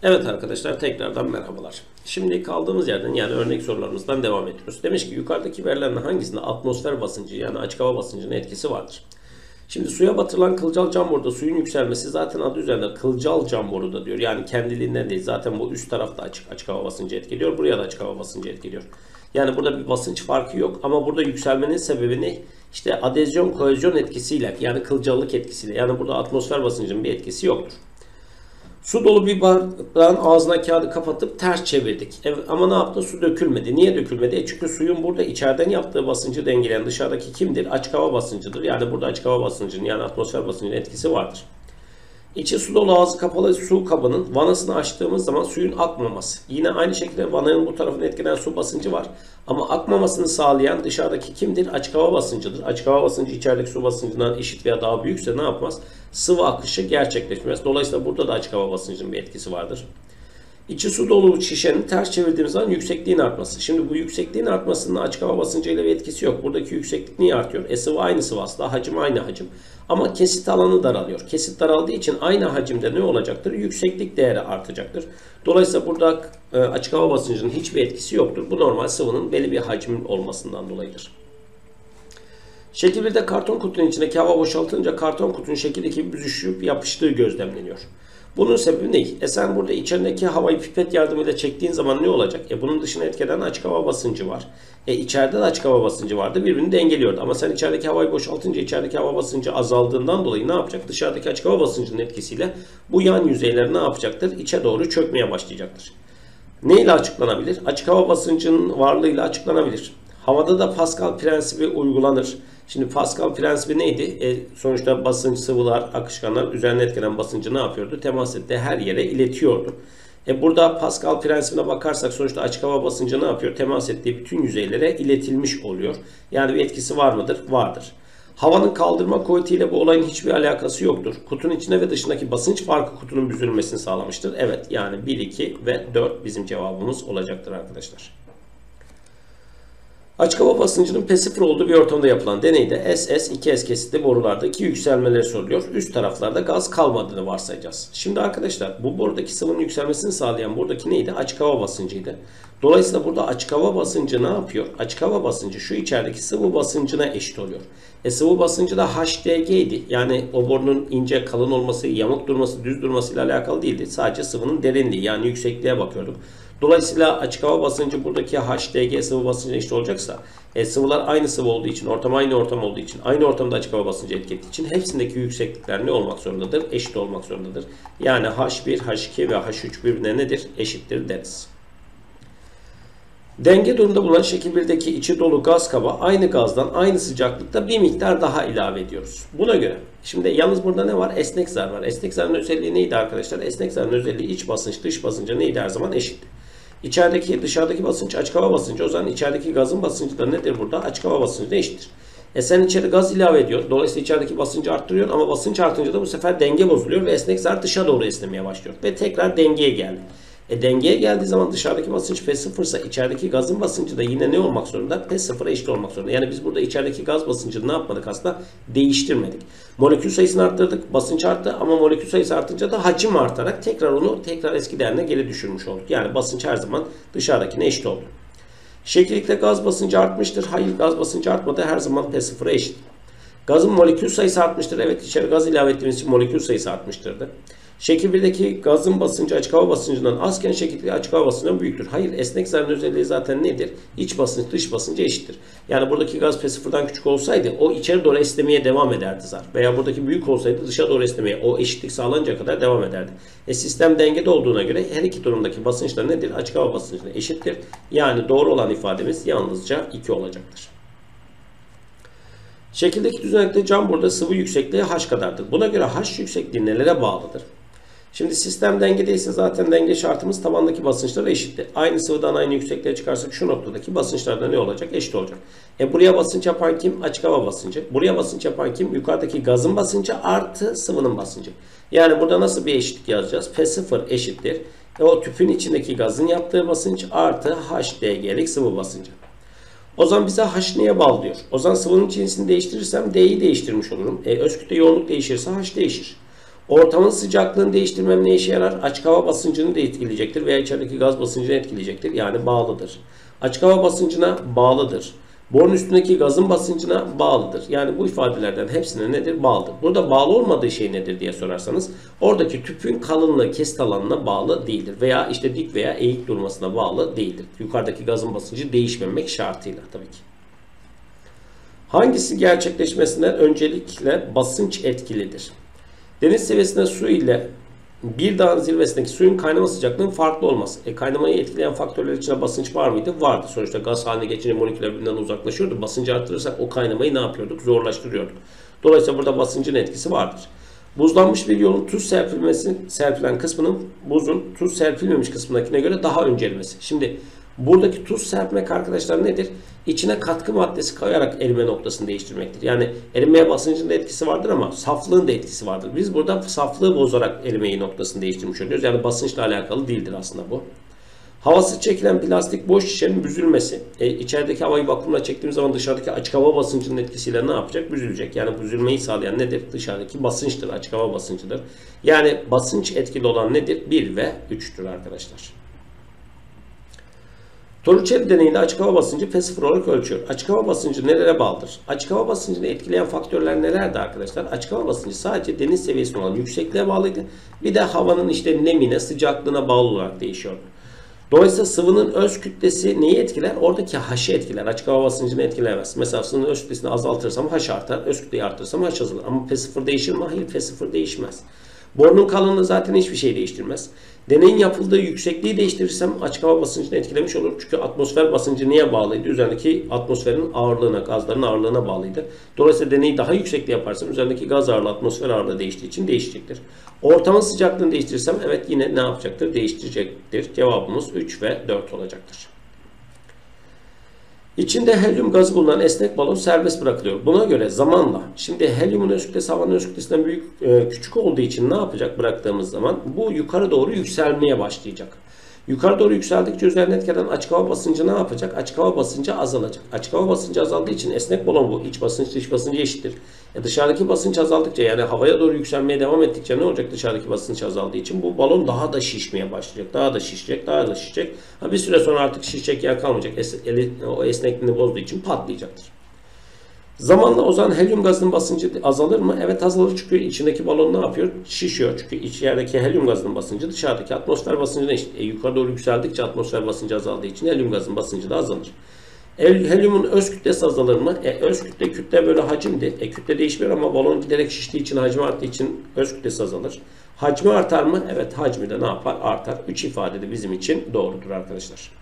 Evet arkadaşlar, tekrardan merhabalar. Şimdi kaldığımız yerden, yani örnek sorularımızdan devam ediyoruz. Demiş ki yukarıdaki verilerin hangisinde atmosfer basıncı, yani açık hava basıncının etkisi vardır? Şimdi suya batırılan kılcal cam boruda suyun yükselmesi zaten adı üzerinde kılcal cam boruda diyor. Yani kendiliğinden değil. Zaten bu üst tarafta açık hava basıncı etkiliyor. Buraya da açık hava basıncı etkiliyor. Yani burada bir basınç farkı yok ama burada yükselmenin sebebi ne? İşte adezyon kohezyon etkisiyle, yani kılcallık etkisiyle. Yani burada atmosfer basıncının bir etkisi yoktur. Su dolu bir bardağın ağzına kağıdı kapatıp ters çevirdik. Ama ne yaptı? Su dökülmedi. Niye dökülmedi? Çünkü suyun burada içeriden yaptığı basıncı dengeleyen dışarıdaki kimdir? Açık hava basıncıdır. Yani burada açık hava basıncının, yani atmosfer basıncının etkisi vardır. İçi su dolu ağzı kapalı su kabının vanasını açtığımız zaman suyun akmaması. Yine aynı şekilde vananın bu tarafını etkileyen su basıncı var. Ama akmamasını sağlayan dışarıdaki kimdir? Açık hava basıncıdır. Açık hava basıncı içerideki su basıncından eşit veya daha büyükse ne yapmaz? Sıvı akışı gerçekleşmez. Dolayısıyla burada da açık hava basıncının bir etkisi vardır. İçi su dolu şişenin ters çevirdiğimiz zaman yüksekliğin artması. Şimdi bu yüksekliğin artmasının açık hava basıncıyla bir etkisi yok. Buradaki yükseklik niye artıyor? Sıvı aynı sıvı aslında, hacim aynı hacim. Ama kesit alanı daralıyor. Kesit daraldığı için aynı hacimde ne olacaktır? Yükseklik değeri artacaktır. Dolayısıyla burada açık hava basıncının hiçbir etkisi yoktur. Bu normal sıvının belli bir hacmin olmasından dolayıdır. Şekil 1'de karton kutunun içindeki hava boşaltılınca karton kutunun şekil 2 büzüşüp yapıştığı gözlemleniyor. Bunun sebebi ne? Sen burada içerideki havayı pipet yardımıyla çektiğin zaman ne olacak? Bunun dışına etkilen açık hava basıncı var. İçeride de açık hava basıncı vardı. Birbirini dengeliyordu. Ama sen içerideki havayı boşaltınca içerideki hava basıncı azaldığından dolayı ne yapacak? Dışarıdaki açık hava basıncının etkisiyle bu yan yüzeyler ne yapacaktır? İçe doğru çökmeye başlayacaktır. Ne ile açıklanabilir? Açık hava basıncının varlığıyla açıklanabilir. Havada da Pascal prensibi uygulanır. Şimdi Pascal prensibi neydi? Sonuçta basınç, sıvılar, akışkanlar üzerine etkilenen basıncı ne yapıyordu? Temas ettiği her yere iletiyordu. Burada Pascal prensibine bakarsak sonuçta açık hava basıncı ne yapıyor? Temas ettiği bütün yüzeylere iletilmiş oluyor. Yani bir etkisi var mıdır? Vardır. Havanın kaldırma kuvvetiyle bu olayın hiçbir alakası yoktur. Kutunun içine ve dışındaki basınç farkı kutunun büzülmesini sağlamıştır. Evet, yani 1, 2 ve 4 bizim cevabımız olacaktır arkadaşlar. Açık hava basıncının P0 olduğu bir ortamda yapılan deneyde SS, 2S kesitli borulardaki yükselmeleri soruluyor. Üst taraflarda gaz kalmadığını varsayacağız. Şimdi arkadaşlar bu borudaki sıvının yükselmesini sağlayan buradaki neydi? Açık hava basıncıydı. Dolayısıyla burada açık hava basıncı ne yapıyor? Açık hava basıncı şu içerideki sıvı basıncına eşit oluyor. Sıvı basıncı da HDG idi. Yani o borunun ince, kalın olması, yamuk durması, düz durmasıyla alakalı değildi. Sadece sıvının derinliği, yani yüksekliğe bakıyorduk. Dolayısıyla açık hava basıncı buradaki HDG sıvı basıncına eşit olacaksa sıvılar aynı sıvı olduğu için, ortam aynı ortam olduğu için, aynı ortamda açık hava basıncı etkilediği için hepsindeki yükseklikler ne olmak zorundadır? Eşit olmak zorundadır. Yani H1, H2 ve H3 birbirine nedir? Eşittir deriz. Denge durumunda bulunan şekil 1'deki içi dolu gaz kaba aynı gazdan aynı sıcaklıkta bir miktar daha ilave ediyoruz. Buna göre şimdi yalnız burada ne var? Esnek zar var. Esnek zarın özelliği neydi arkadaşlar? Esnek zarın özelliği iç basınç dış basınca neydi? Her zaman eşitti. İçerideki dışarıdaki basınç açık hava basıncı. O zaman içerideki gazın basıncı da nedir burada? Açık hava basıncı eşittir. Sen içeri gaz ilave ediyor. Dolayısıyla içerideki basıncı arttırıyor ama basınç artınca da bu sefer denge bozuluyor ve esnek zar dışa doğru esnemeye başlıyor. Ve tekrar dengeye geldi. Dengeye geldiği zaman dışarıdaki basınç P0 ise içerideki gazın basıncı da yine ne olmak zorunda? P0'a eşit olmak zorunda. Yani biz burada içerideki gaz basıncını ne yapmadık aslında? Değiştirmedik. Molekül sayısını arttırdık, basınç arttı ama molekül sayısı artınca da hacim artarak onu eski değerine geri düşürmüş olduk. Yani basınç her zaman dışarıdakine eşit oldu. Şekillikte gaz basıncı artmıştır. Hayır, gaz basıncı artmadı. Her zaman P0'a eşit. Gazın molekül sayısı artmıştır. Evet, içeri gaz ilave ettiğimiz için molekül sayısı artmıştır. Şekil 1'deki gazın basıncı açık hava basıncından azken şekil 2 açık hava basıncından büyüktür. Hayır, esnek zarın özelliği zaten nedir? İç basınç dış basınca eşittir. Yani buradaki gaz P0'dan küçük olsaydı o içeri doğru esnemeye devam ederdi zar. Veya buradaki büyük olsaydı dışa doğru esnemeye, o eşitlik sağlanınca kadar devam ederdi. Sistem dengede olduğuna göre her iki durumdaki basınçlar nedir? Açık hava basıncına eşittir. Yani doğru olan ifademiz yalnızca 2 olacaktır. Şekildeki düzenekte cam burada sıvı yüksekliği H kadardır. Buna göre H yüksekliği nelere bağlıdır? Şimdi sistem dengedeyse zaten denge şartımız tabandaki basınçlara eşittir. Aynı sıvıdan aynı yüksekliğe çıkarsak şu noktadaki basınçlar da ne olacak? Eşit olacak. Buraya basınç yapan kim? Açık hava basıncı. Buraya basınç yapan kim? Yukarıdaki gazın basıncı artı sıvının basıncı. Yani burada nasıl bir eşitlik yazacağız? P0 eşittir. O tüpün içindeki gazın yaptığı basınç artı HDG'lik sıvı basıncı. O zaman bize H neye bağlı diyor. O zaman sıvının cinsini değiştirirsem D'yi değiştirmiş olurum. Öz kütle yoğunluk değişirse H değişir. Ortamın sıcaklığını değiştirmem ne işe yarar? Açık hava basıncını da etkileyecektir veya içerideki gaz basıncını etkileyecektir. Yani bağlıdır. Açık hava basıncına bağlıdır. Borun üstündeki gazın basıncına bağlıdır. Yani bu ifadelerden hepsine nedir? Bağlıdır. Burada bağlı olmadığı şey nedir diye sorarsanız oradaki tüpün kalınlığı kesit alanına bağlı değildir. Veya işte dik veya eğik durmasına bağlı değildir. Yukarıdaki gazın basıncı değişmemek şartıyla tabii ki. Hangisi gerçekleşmesinden öncelikle basınç etkilidir? Deniz seviyesinde su ile bir dağın zirvesindeki suyun kaynama sıcaklığının farklı olması. Kaynamayı etkileyen faktörler içinde basınç var mıydı? Vardı. Sonuçta gaz haline geçince moleküller birbirinden uzaklaşıyordu. Basıncı arttırırsak o kaynamayı ne yapıyorduk? Zorlaştırıyorduk. Dolayısıyla burada basıncın etkisi vardır. Buzlanmış bir yolun tuz serpilen kısmının buzun tuz serpilmemiş kısmındakine göre daha önce erimesi. Şimdi buradaki tuz serpmek arkadaşlar nedir? İçine katkı maddesi koyarak erime noktasını değiştirmektir. Yani erimeye basıncın da etkisi vardır ama saflığın da etkisi vardır. Biz burada saflığı bozarak erimeyi noktasını değiştirmiş oluyoruz. Yani basınçla alakalı değildir aslında bu. Havası çekilen plastik boş şişenin büzülmesi. İçerideki havayı vakumla çektiğimiz zaman dışarıdaki açık hava basıncının etkisiyle ne yapacak? Büzülecek. Yani büzülmeyi sağlayan nedir? Dışarıdaki basınçtır. Açık hava basıncıdır. Yani basınç etkili olan nedir? 1 ve 3'tür arkadaşlar. Torricelli deneyinde açık hava basıncı P0 olarak ölçüyor. Açık hava basıncı nelere bağlıdır? Açık hava basıncını etkileyen faktörler nelerdi arkadaşlar? Açık hava basıncı sadece deniz seviyesine olan yüksekliğe bağlıydı. Bir de havanın işte nemine, sıcaklığına bağlı olarak değişiyordu. Dolayısıyla sıvının öz kütlesi neyi etkiler? Oradaki H'ı etkiler. Açık hava basıncını etkilemez. Mesela sıvının öz kütlesini azaltırsam H artar, öz kütleyi arttırsam H azalır. Ama P0 değişir mi? Hayır, P0 değişmez. Borunun kalınlığı zaten hiçbir şey değiştirmez. Deneyin yapıldığı yüksekliği değiştirirsem açık hava basıncını etkilemiş olur. Çünkü atmosfer basıncı niye bağlıydı? Üzerindeki atmosferin ağırlığına, gazların ağırlığına bağlıydı. Dolayısıyla deneyi daha yüksekte yaparsam üzerindeki gaz ağırlığı, atmosfer ağırlığı değiştiği için değişecektir. Ortamın sıcaklığını değiştirirsem evet yine ne yapacaktır? Değiştirecektir. Cevabımız 3 ve 4 olacaktır. İçinde helyum gazı bulunan esnek balon serbest bırakılıyor. Buna göre zamanla, şimdi helyumun öz kütlesi havanın öz kütlesinden küçük olduğu için ne yapacak bıraktığımız zaman? Bu yukarı doğru yükselmeye başlayacak. Yukarı doğru yükseldikçe üzerine etkilen açık hava basıncı ne yapacak? Açık hava basıncı azalacak. Açık hava basıncı azaldığı için esnek balon bu. İç basınç dış basıncı eşittir. Dışarıdaki basınç azaldıkça yani havaya doğru yükselmeye devam ettikçe ne olacak dışarıdaki basınç azaldığı için? Bu balon daha da şişmeye başlayacak. Daha da şişecek, daha da şişecek. Bir süre sonra artık şişecek yer kalmayacak. O esnekliğini bozduğu için patlayacaktır. Zamanla o zaman helyum gazının basıncı azalır mı? Evet azalır çünkü içindeki balon ne yapıyor? Şişiyor. Çünkü içerideki helyum gazının basıncı dışarıdaki atmosfer basıncına eşit. Yukarı doğru yükseldikçe atmosfer basıncı azaldığı için helyum gazının basıncı da azalır. Helyumun öz kütlesi azalır mı? Öz kütle böyle hacimdi. Kütle değişmiyor ama balon giderek şiştiği için, hacmi arttığı için öz kütlesi azalır. Hacmi artar mı? Evet hacmi de ne yapar? Artar. 3 ifade de bizim için doğrudur arkadaşlar.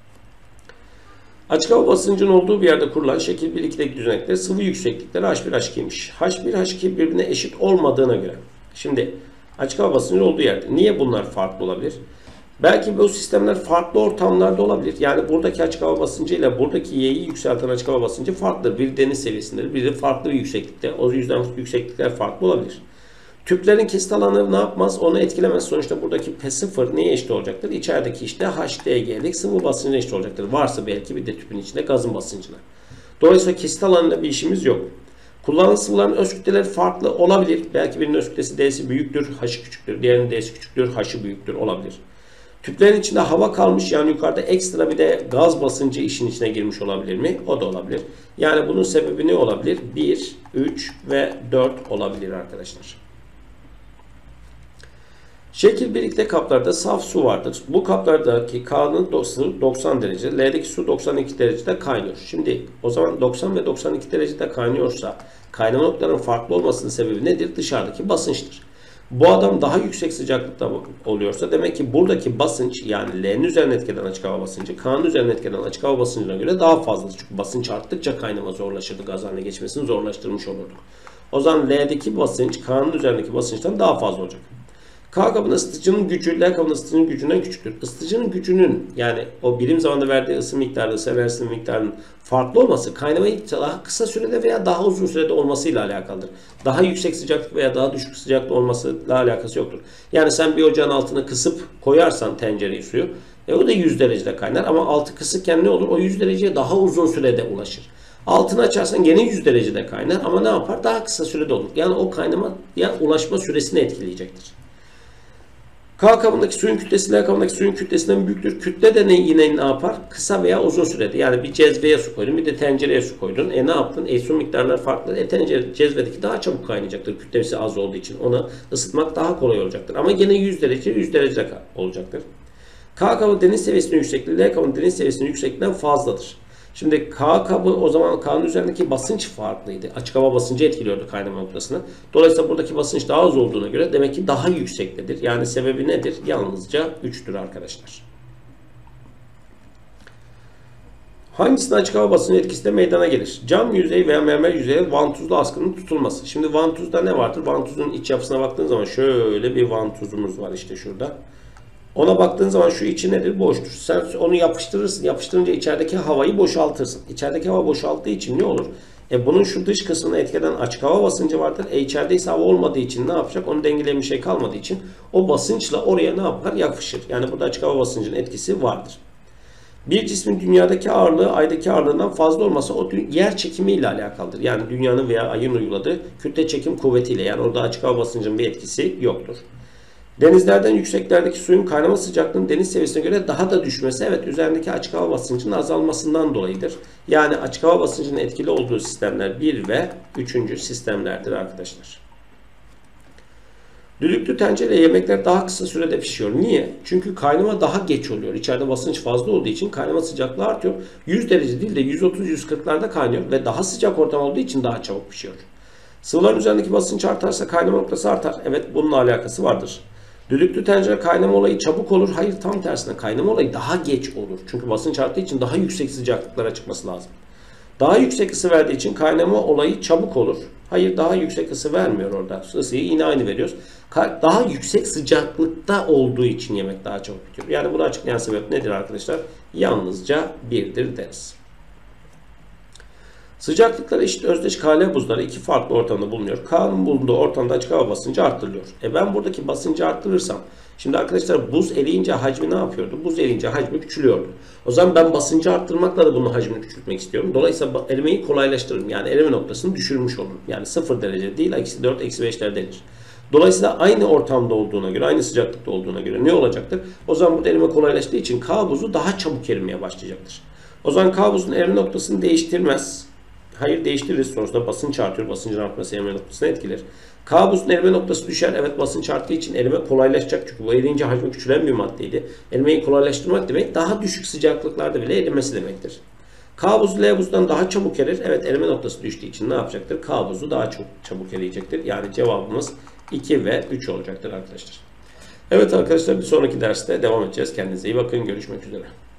Açık hava basıncının olduğu bir yerde kurulan şekil 1-2'deki düzenekler sıvı yükseklikleri H1, H2'ymiş. H1, H2 birbirine eşit olmadığına göre. Şimdi açık hava basıncının olduğu yerde. Niye bunlar farklı olabilir? Belki bu sistemler farklı ortamlarda olabilir. Yani buradaki açık hava basıncı ile buradaki Y'yi yükselten açık hava basıncı farklıdır. Biri deniz seviyesindedir, biri farklı bir yükseklikte. O yüzden yükseklikler farklı olabilir. Tüplerin kesit alanı ne yapmaz? Onu etkilemez. Sonuçta buradaki P0 neye eşit olacaktır? İçerideki işte HDG'lik sıvı basıncına eşit olacaktır. Varsa belki bir de tüpün içinde gazın basıncına. Dolayısıyla kesit alanında bir işimiz yok. Kullanılan sıvıların öz kütleleri farklı olabilir. Belki birinin öz kütlesi D'si büyüktür, H'ı küçüktür. Diğerinin D'si küçüktür, H'ı büyüktür olabilir. Tüplerin içinde hava kalmış yani yukarıda ekstra bir de gaz basıncı işin içine girmiş olabilir mi? O da olabilir. Yani bunun sebebi ne olabilir? 1, 3 ve 4 olabilir arkadaşlar. Şekil 1'likte kaplarda saf su vardır. Bu kaplardaki K'nın ısı 90 derece, L'deki su 92 derecede kaynıyor. Şimdi o zaman 90 ve 92 derecede kaynıyorsa kaynama noktalarının farklı olmasının sebebi nedir? Dışarıdaki basınçtır. Bu adam daha yüksek sıcaklıkta oluyorsa demek ki buradaki basınç yani L'nin üzerine etkilenen açık hava basıncı K'nın üzerine etkilenen açık hava basıncına göre daha fazladır. Çünkü basınç arttıkça kaynama zorlaşırdı. Gaz haline geçmesini zorlaştırmış olurduk. O zaman L'deki basınç K'nın üzerindeki basınçtan daha fazla olacak. K kabının ısıtıcının gücü L kabının ısıtıcının gücünden küçüktür. Isıtıcının gücünün yani o birim zamanda verdiği ısı miktarı, ısı enerjisinin miktarının farklı olması kaynamayı daha kısa sürede veya daha uzun sürede olmasıyla alakalıdır. Daha yüksek sıcaklık veya daha düşük sıcaklık olmasıyla alakası yoktur. Yani sen bir ocağın altını kısıp koyarsan tencereyi suyu o da 100 derecede kaynar ama altı kısıkken ne olur? O 100 dereceye daha uzun sürede ulaşır. Altını açarsan gene 100 derecede kaynar ama ne yapar? Daha kısa sürede olur. Yani o kaynamaya ulaşma süresini etkileyecektir. K kabındaki suyun kütlesi L kabındaki suyun kütlesinden büyüktür. Kütle de yine ne yapar? Kısa veya uzun sürede. Yani bir cezveye su koydun, bir de tencereye su koydun. Ne yaptın? Su miktarları farklı. Cezvedeki daha çabuk kaynayacaktır. Kütlesi az olduğu için. Onu ısıtmak daha kolay olacaktır. Ama gene 100 derecede olacaktır. K kabı deniz seviyesinin yüksekliği L kabının deniz seviyesinin yüksekliğinden fazladır. Şimdi K kabı o zaman K'nın üzerindeki basınç farklıydı. Açık hava basıncı etkiliyordu kaynama noktasını. Dolayısıyla buradaki basınç daha az olduğuna göre demek ki daha yüksektedir. Yani sebebi nedir? Yalnızca 3'tür arkadaşlar. Hangisinin açık hava basıncı etkisi de meydana gelir? Cam yüzey veya mermer yüzeye vantuzlu askının tutulması. Şimdi vantuzda ne vardır? Vantuzun iç yapısına baktığın zaman şöyle bir vantuzumuz var işte şurada. Ona baktığın zaman şu içi nedir? Boştur. Sen onu yapıştırırsın. Yapıştırınca içerideki havayı boşaltırsın. İçerideki hava boşalttığı için ne olur? Bunun şu dış kısmına etkilenen açık hava basıncı vardır. İçeride ise hava olmadığı için ne yapacak? Onu dengeleyen bir şey kalmadığı için o basınçla oraya ne yapar? Yapışır. Yani burada açık hava basıncının etkisi vardır. Bir cismin dünyadaki ağırlığı aydaki ağırlığından fazla olmasa o yer çekimi ile alakalıdır. Yani dünyanın veya ayın uyguladığı kütle çekim kuvvetiyle. Yani orada açık hava basıncının bir etkisi yoktur. Denizlerden yükseklerdeki suyun kaynama sıcaklığının deniz seviyesine göre daha da düşmesi evet üzerindeki açık hava basıncının azalmasından dolayıdır. Yani açık hava basıncının etkili olduğu sistemler 1 ve 3. sistemlerdir arkadaşlar. Düdüklü tencerede yemekler daha kısa sürede pişiyor. Niye? Çünkü kaynama daha geç oluyor. İçeride basınç fazla olduğu için kaynama sıcaklığı artıyor. 100 derece değil de 130-140'larda kaynıyor ve daha sıcak ortam olduğu için daha çabuk pişiyor. Sıvıların üzerindeki basınç artarsa kaynama noktası artar. Evet bununla alakası vardır. Düdüklü tencere kaynama olayı çabuk olur. Hayır tam tersine kaynama olayı daha geç olur. Çünkü basınç arttığı için daha yüksek sıcaklıklara çıkması lazım. Daha yüksek ısı verdiği için kaynama olayı çabuk olur. Hayır daha yüksek ısı vermiyor orada. Isıyı yine aynı veriyoruz. Daha yüksek sıcaklıkta olduğu için yemek daha çabuk bitiyor. Yani bunu açıklayan sebep nedir arkadaşlar? Yalnızca 1'dir deriz. Sıcaklıkları eşit özdeş KL buzları iki farklı ortamda bulunuyor. K'nın bulunduğu ortamda açık hava basıncı arttırılıyor. Ben buradaki basıncı arttırırsam, şimdi arkadaşlar buz eriyince hacmi ne yapıyordu? Buz eriyince hacmi küçülüyordu. O zaman ben basıncı arttırmakla da bunun hacmini küçültmek istiyorum. Dolayısıyla erimeyi kolaylaştırırım. Yani erime noktasını düşürmüş olurum. Yani 0 derece değil, -4, -5'ler denir. Dolayısıyla aynı ortamda olduğuna göre, aynı sıcaklıkta olduğuna göre ne olacaktır? O zaman bu erime kolaylaştığı için K buzu daha çabuk erimeye başlayacaktır. O zaman K buzun erime noktasını değiştirmez. Hayır değiştiririz. Sonuçta basınç artıyor. Basıncın artması erime noktasını etkiler. K buzun erime noktası düşer. Evet basınç arttığı için erime kolaylaşacak. Çünkü bu eriyince hacmi küçülen bir maddeydi. Erimeyi kolaylaştırmak demek daha düşük sıcaklıklarda bile erimesi demektir. K buzu L buzdan daha çabuk erir. Evet erime noktası düştüğü için ne yapacaktır? K buzu daha çok çabuk eriyecektir. Yani cevabımız 2 ve 3 olacaktır arkadaşlar. Evet arkadaşlar bir sonraki derste devam edeceğiz. Kendinize iyi bakın. Görüşmek üzere.